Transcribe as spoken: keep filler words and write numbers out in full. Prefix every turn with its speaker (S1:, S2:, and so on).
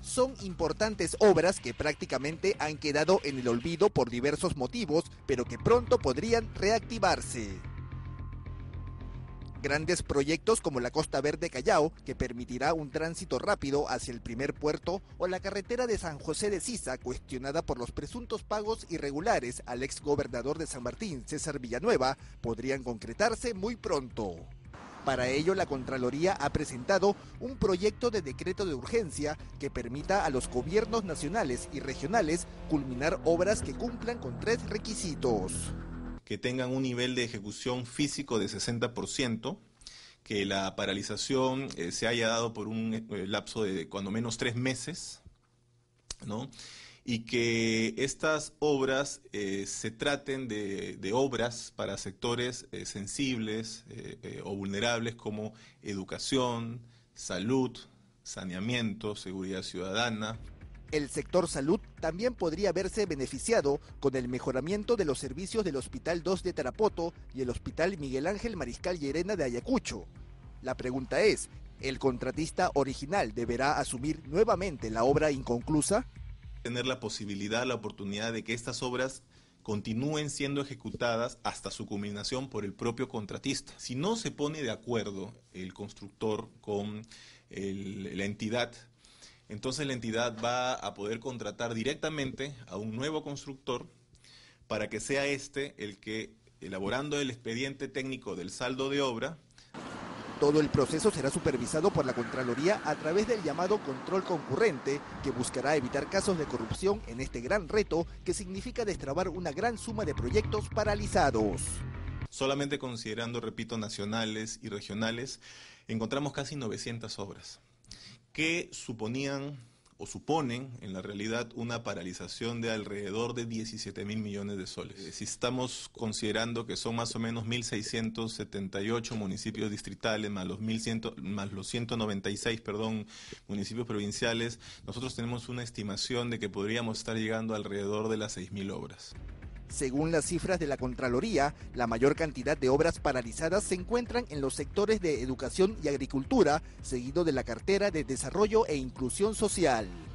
S1: Son importantes obras que prácticamente han quedado en el olvido por diversos motivos, pero que pronto podrían reactivarse. Grandes proyectos como la Costa Verde Callao, que permitirá un tránsito rápido hacia el primer puerto, o la carretera de San José de Sisa, cuestionada por los presuntos pagos irregulares al exgobernador de San Martín, César Villanueva, podrían concretarse muy pronto. Para ello, la Contraloría ha presentado un proyecto de decreto de urgencia que permita a los gobiernos nacionales y regionales culminar obras que cumplan con tres requisitos:
S2: que tengan un nivel de ejecución físico de sesenta por ciento, que la paralización eh, se haya dado por un eh, lapso de cuando menos tres meses, ¿no? Y que estas obras eh, se traten de, de obras para sectores eh, sensibles eh, eh, o vulnerables como educación, salud, saneamiento, seguridad ciudadana.
S1: El sector salud también podría verse beneficiado con el mejoramiento de los servicios del Hospital dos de Tarapoto y el Hospital Miguel Ángel Mariscal Llerena de Ayacucho. La pregunta es, ¿el contratista original deberá asumir nuevamente la obra inconclusa?
S2: Tener la posibilidad, la oportunidad de que estas obras continúen siendo ejecutadas hasta su culminación por el propio contratista. Si no se pone de acuerdo el constructor con el, la entidad, entonces la entidad va a poder contratar directamente a un nuevo constructor para que sea este el que, elaborando el expediente técnico del saldo de obra.
S1: Todo el proceso será supervisado por la Contraloría a través del llamado control concurrente, que buscará evitar casos de corrupción en este gran reto que significa destrabar una gran suma de proyectos paralizados.
S2: Solamente considerando, repito, nacionales y regionales, encontramos casi novecientas obras que suponían o suponen en la realidad una paralización de alrededor de diecisiete mil millones de soles. Si estamos considerando que son más o menos mil seiscientos setenta y ocho municipios distritales más los, mil cien, más los ciento noventa y seis perdón, municipios provinciales, nosotros tenemos una estimación de que podríamos estar llegando alrededor de las seis mil obras.
S1: Según las cifras de la Contraloría, la mayor cantidad de obras paralizadas se encuentran en los sectores de educación y agricultura, seguido de la cartera de Desarrollo e Inclusión Social.